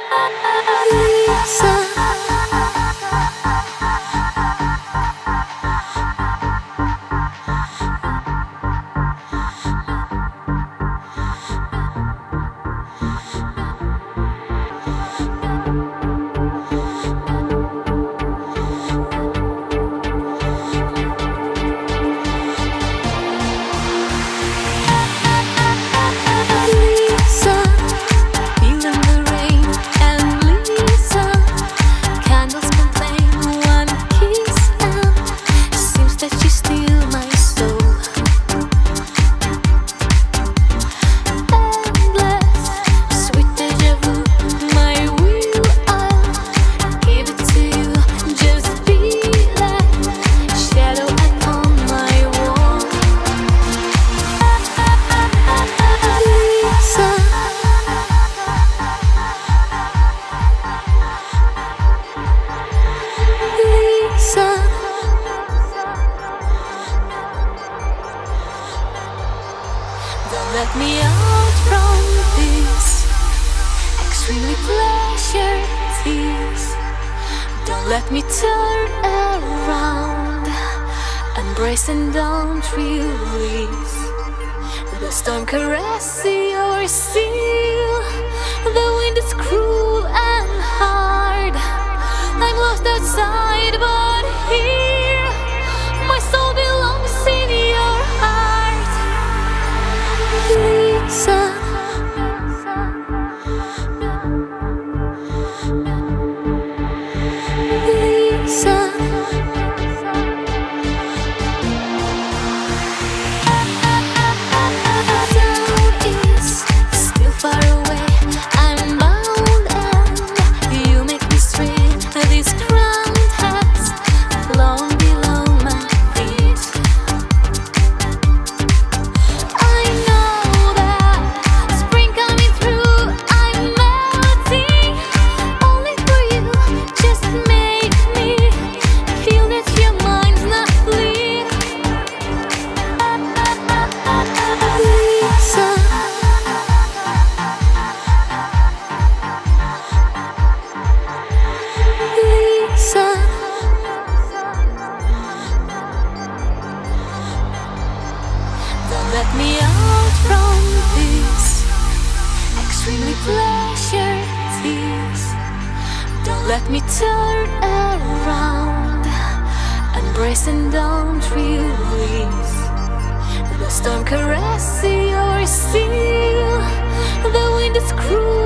Let me out from this extremely pleasure tease. Don't let me turn around, embrace and don't release. The storm caresses your seal. The wind is cruel and hard. I'm lost outside, but here my soul belongs in your heart. Lisa, Lisa. Down is still far away. I'm bound and you make me stray. This crown has flown below my feet. I know that spring coming through. I'm melting only for you. Just make me feel that your mind's not fleeing. Lisa, Lisa. Don't let me out from this extremely pleasure tease. Don't let me turn around, embrace and don't release. The storm caresses your seal. The wind is cruel